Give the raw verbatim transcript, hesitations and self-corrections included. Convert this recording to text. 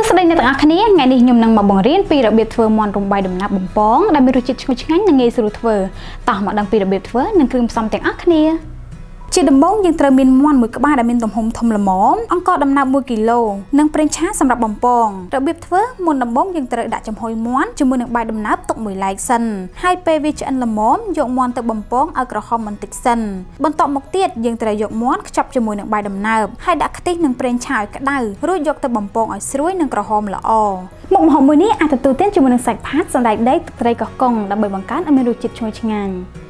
ស្ដីអ្នកទាំងអស់គ្នាថ្ងៃនេះខ្ញុំនឹងមកបង្រៀនពីរបៀបធ្វើមាន់រំបាយដំណាប់បំពងដែលមានរសជាតិឈ្ងុយឆ្ងាញ់និងងាយស្រួលធ្វើតោះមកដឹងពីរបៀបធ្វើនិងគ្រឿងផ្សំទាំងអស់គ្នាជាដំបូងយើងត្រូវមានមាន់មួយក្បាលដែលមានទំហំធំល្មមអង្ករដំណើបមួយគីឡូនិងប្រេងឆាសម្រាប់បំពងរបៀបធ្វើមុនដំបូងយើងត្រូវដាក់ចំហុយមាន់ជាមួយនឹងបាយដំណើបទុកមួយឡែកសិនហើយពេលវាឆ្អិនល្មមយកមាន់ទៅបំពងឲ្យក្រហមបន្តិចសិនបន្ទាប់មកទៀតយើងត្រូវយកមាន់ខ្ចប់ជាមួយនឹងបាយដំណើបហើយដាក់ខ្ទិះនិងប្រេងឆាឲ្យក្តៅរួចយកទៅបំពងឲ្យស្រួយនិងក្រហមល្អមុខម្ហូបមួយនេះអាចទទួលទានជាមួយនឹងសាច់ផាតសណ្តែកដីទឹកត្រីកោះកុងដើម្បីបង្កើនឲ្យមានរសជាតិឈ្ងុយឆ្ងាញ់